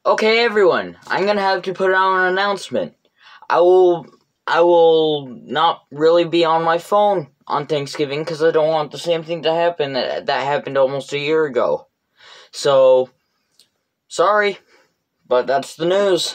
Okay, everyone, I'm gonna have to put out an announcement. I will not really be on my phone on Thanksgiving because I don't want the same thing to happen that happened almost a year ago. So, sorry, but that's the news.